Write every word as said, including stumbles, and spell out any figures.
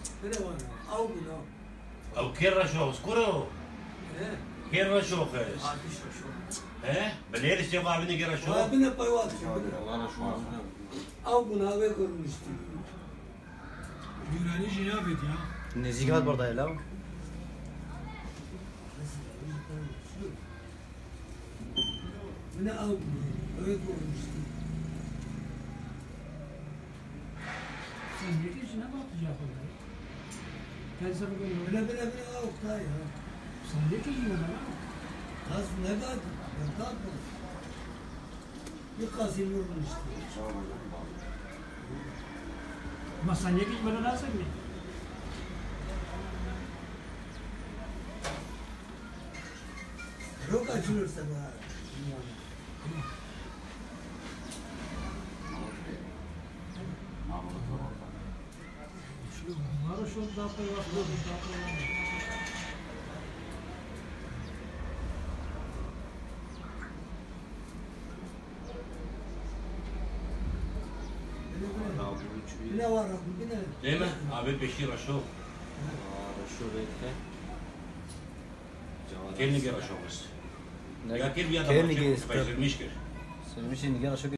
او بنا او كير رشوق سكورو ايه كير رشوق هس عارفش شو ها بلير استيقا بني كير رشوق بنا بايوات والله شو او بنا بيكونمuştu Gürani jinabet ya. نزيكات برضه لا bana او بنا بيكونمuştu Sen ne diyorsun? Ne bakacak orada? Ben sana böyle bana bana bana او تا ya sen ne diyorsun ona? az ne kadar ne kadar bir kazım vurmuştu Ama sen ne diyorsun bana nasıl mı? Yok açılırsa bana Bunları şu dakika yapıyor, bu dakika yapıyor. bina var bina دايما عبيد بشير رشوق شو بيتك؟ كير نيجي رشوق بس يا كير بيا كير ده نيجي ما يصير مشكل مش نيجي شو